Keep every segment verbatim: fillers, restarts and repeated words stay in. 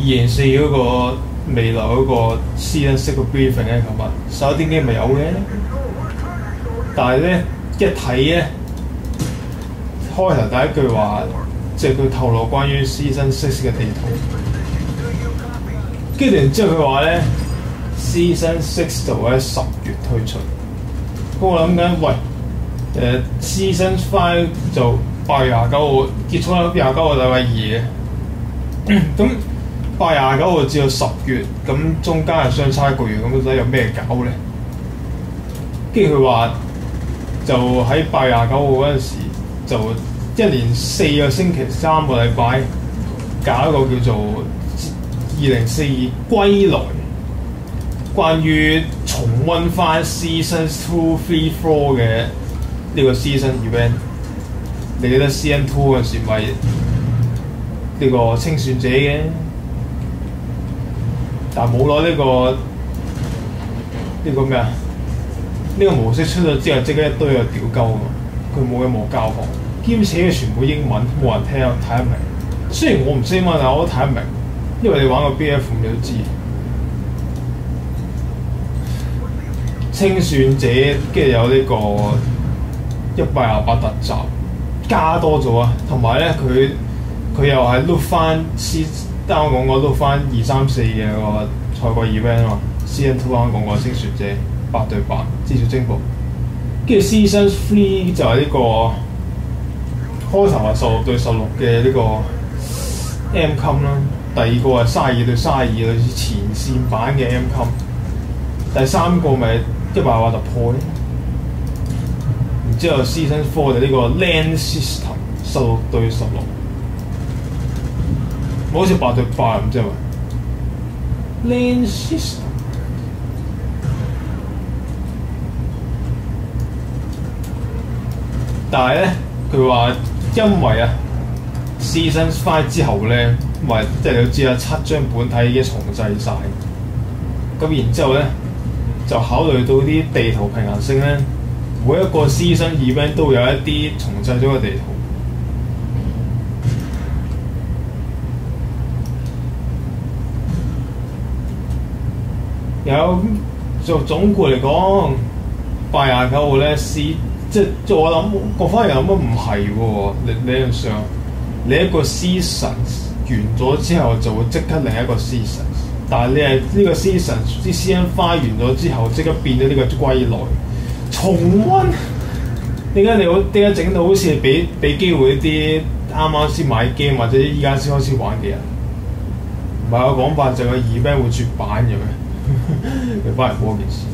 二零四嗰個未來嗰個 Season Six 嘅 briefing 咧，琴日十一點幾咪有嘅，但係咧一睇咧開頭第一句話，即係佢透露關於 Season Six 嘅地圖，跟住然之後佢話咧 Season Six 就會喺十月推出，咁我諗緊喂。誒、uh, Season Five 就八月廿九號結束啦，廿九號禮拜二嘅，咁八月廿九號至到十月，咁中間係相差一個月，咁到底有咩搞咧？跟住佢話就喺八月廿九號嗰陣時，就一連四個星期三個禮拜搞一個叫做二零四二歸來，關於重溫翻 Season Two、Three、Four 嘅。呢個 season event， 你記得 Season Two 嗰陣時咪呢個清算者嘅，但冇攞呢個呢、呢個咩啊？呢、呢個模式出咗之後，即刻一堆又屌鳩啊！佢冇任何教學，兼且全部英文，冇人聽睇得明。雖然我唔識英文，但我都睇得明，因為你玩過 B F 你都知。清算者跟住有呢、呢個。一百廿八特集加多咗啊，同埋咧佢佢又係 look 翻 C 啱啱講過 look 翻二三四嘅個賽季 event 啊嘛 ，Season Two 啱啱講過清算者八對八至少征服，跟住 Season Three 就係呢、這個開頭係十六對十六嘅呢個 M C O M 啦，第二個係卅二對卅二類似前線版嘅 M C O M， 第三個咪一百廿八突破咧。之後 Season Four 就呢個 Land System 十六對十六，好似八對八咁啫嘛。Land System， 但係咧佢話因為啊 Season Five 之後咧，咪即係你都知啦，七張本體已經重製晒，咁然之後咧就考慮到啲地圖平衡性咧。每一個 season event 都有一啲重製咗嘅地圖，有就總括嚟講，八廿九號咧，試即即我諗，我反而諗乜唔係喎？理理論上，你一個 season 完咗之後就會即刻另一個 season， 但係你係呢個 season 啲 season five 完咗之後，即刻變咗呢個歸來。重溫點解你好？點解整到好似俾俾機會啲啱啱先買 game 或者依家先開始玩嘅人？唔係個講法就係個 event 會絕版嘅咩？你翻嚟嗰件事。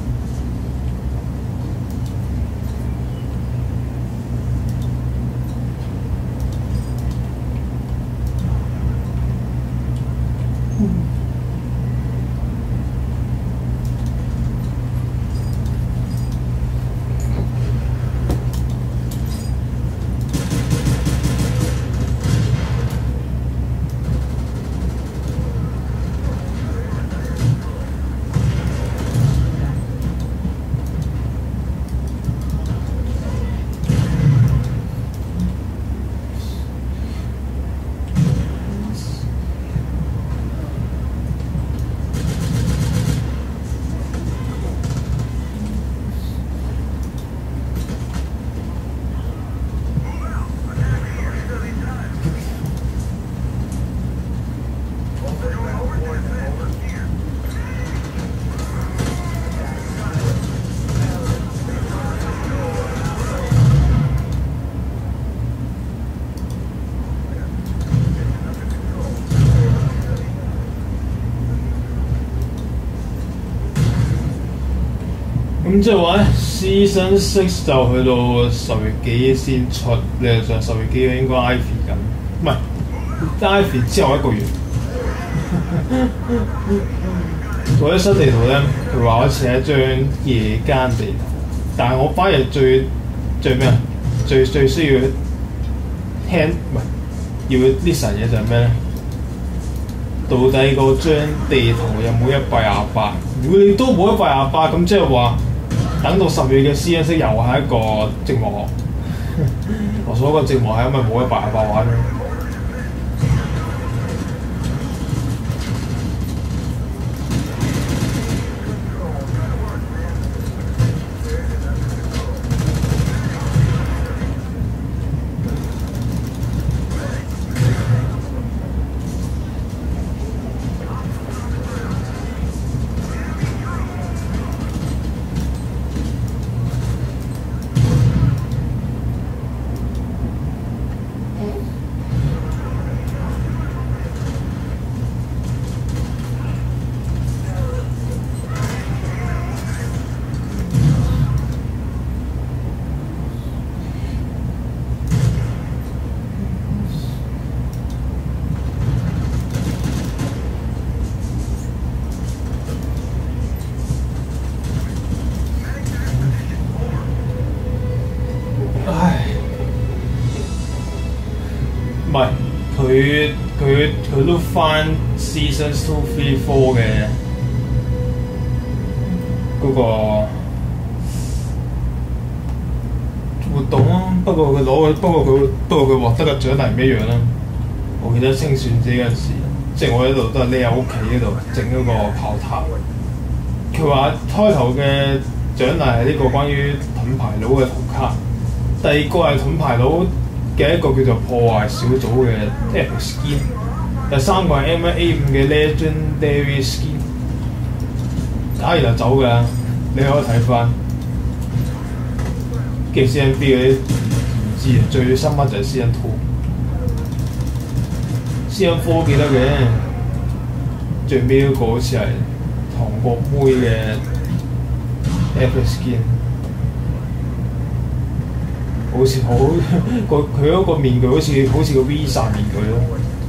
咁即係話咧 ，Season Six 就去到十月幾先出，理論上十月幾應該 Ivy 緊，唔係 Ivy 之後一個月。嗰啲新地圖咧，佢話好似係一張夜間地圖，但係我反而最最咩啊？最最需要聽唔係要 listen 嘢就係咩咧？到底嗰張地圖有冇一百廿八？如果你都冇一百廿八，咁即係話等到十月嘅 Season Six 又係一個寂寞。我所講寂寞係因為冇一百廿八玩咯。 係佢佢佢都翻 seasons two three four 嘅嗰個活動咯。不過佢攞不過佢不過佢獲得嘅獎勵唔一樣啦。我記得清算者嗰陣時，即係我喺度都係匿喺屋企嗰度整嗰個炮塔。佢話開頭嘅獎勵係呢個關於盾牌佬嘅圖卡，第二個係盾牌佬嘅一個叫做破壞小組嘅 epic skin， 第三個係 M one A 五嘅 legendary skin。打完就走㗎，你可以睇翻。跟住 C N B 嗰啲唔知啊，最深刻就係 C N two。C N four 記得嘅，最尾嗰個好似係唐國妹嘅 epic skin。好似好個佢嗰個面具好似好似個 Visa 面具咯。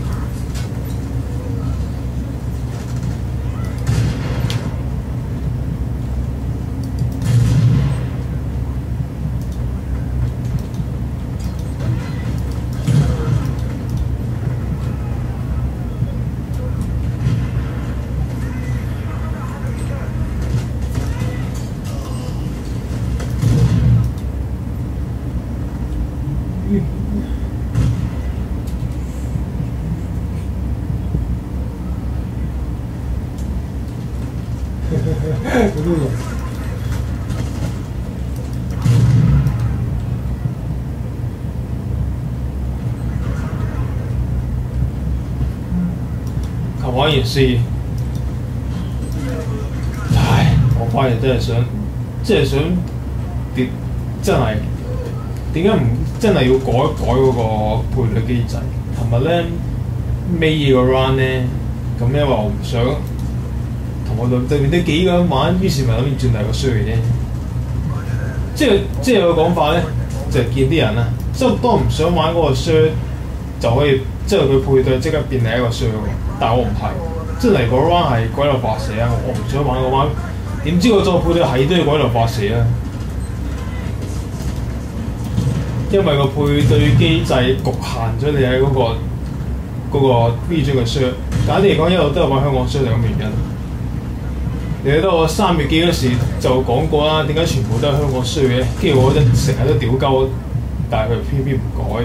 求玩完試，唉，我反而真係想，即係想點真係點解唔真係要改一改嗰個配對機制？琴日咧尾個 round 咧，咁因為我唔想同我對對面啲幾個人玩，於是咪諗住轉第二個衰嘅啫。即係即係個講法咧，就係、是、見啲人啊，即係當唔想玩嗰個衰就可以，即係佢配對即刻變另一個衰喎。但係我唔係，即係嚟個 round 係鬼佬白蛇啊！我唔想玩個 round，點知我再配對係都要鬼佬白蛇啊！因為個配對機制局限咗你喺嗰、那個嗰、那個 region 嘅 share。簡單嚟講，一路都係玩香港 share 咁嘅原因。你記得我三月幾嗰時就講過啦，點解全部都係香港 share 嘅？跟住我覺得成日都屌鳩，但係佢偏偏唔改。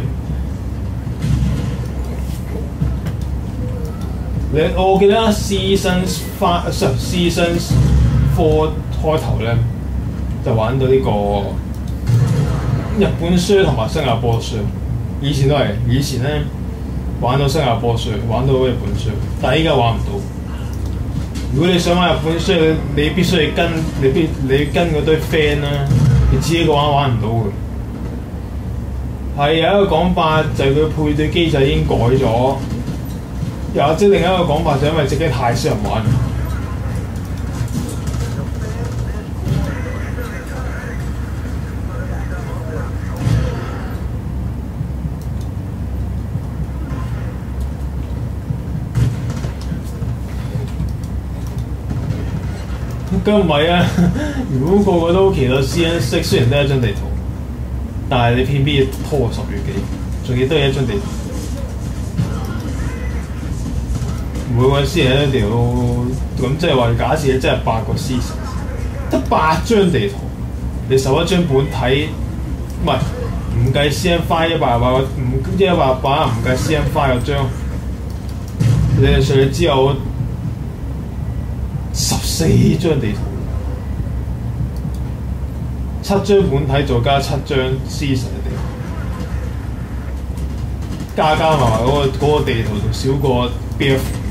你我記得 Seasons Five 唔係 Seasons Four 開頭咧，就玩到呢、這個。日本衰同埋新加坡衰，以前都係，以前咧玩到新加坡衰，玩到日本衰，但係依家玩唔到。如果你想玩日本衰，你必須要跟，你必你跟嗰堆 friend 啦，你自己嘅話玩唔到嘅。係有一個講法就係佢配對機制已經改咗，又或者另一個講法就係因為自己太少人玩。咁唔係啊！如果個個都期待 C N Six， 雖然得一張地圖，但係你偏偏要拖十月幾，仲要都係一張地圖。每個人先係一條，咁即係話假設真係八個 season， 得八張地圖，你十一張本體，唔係唔計 C N Five 一百八個，唔一百八唔計 C N Five 個張，你係上去之後。十四張地圖，七張本體再加七張 season 嘅地圖，加加埋埋嗰個嗰個地圖仲少過 B F 五。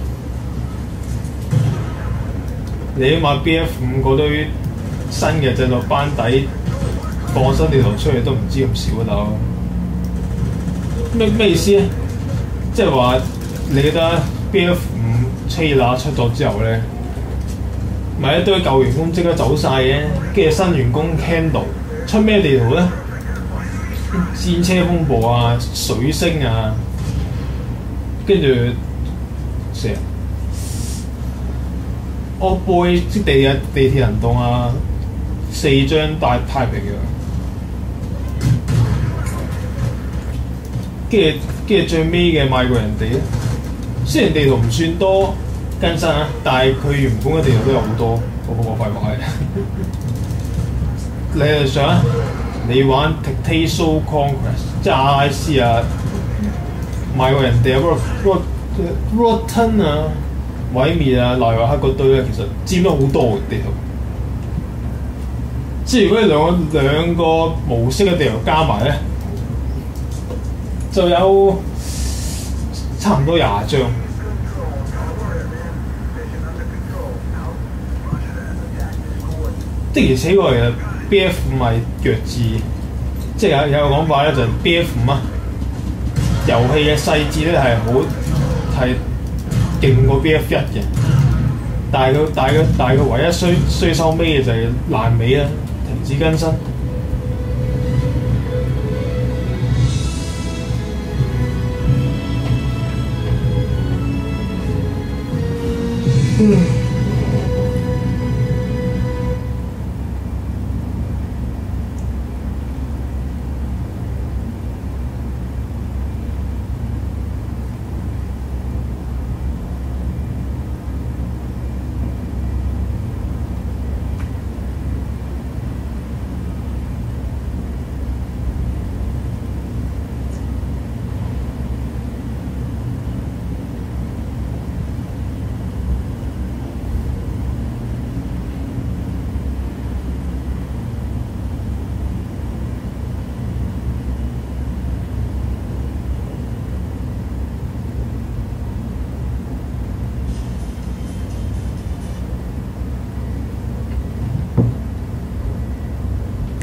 你起碼 B F 五嗰堆新嘅製作班底放新地圖出嚟都唔知咁少啊！大佬，咩咩意思咧？即係話你記得 B F 五 trailer 出咗之後咧？咪一堆舊員工即刻走晒嘅，跟住新員工 Candle 出咩地圖咧？戰車風暴啊、水星啊，跟住成 Old Boy 即地嘅地鐵人動啊，四張大太平洋。 跟住跟住最尾嘅賣過人哋咧，雖然地圖唔算多更新啊，但係佢原本嘅地圖都有好多，我我廢話係。你係想你玩 Tactical Conquest， 即係 R I C 啊，賣過人哋啊 ，Rot Rotten 啊，毀滅啊，內華克嗰堆咧，其實佔咗好多嘅地圖。即係如果你兩個兩個模式嘅地圖加埋咧，就有差唔多廿張。的而且確其實 B F 五係弱智，即係有有個講法咧，就係 B F 五啊，遊戲嘅細節咧係好係勁過 B F 一嘅，但係佢但係佢但係佢唯一衰衰收尾嘅就係爛尾啦，停止更新。嗯。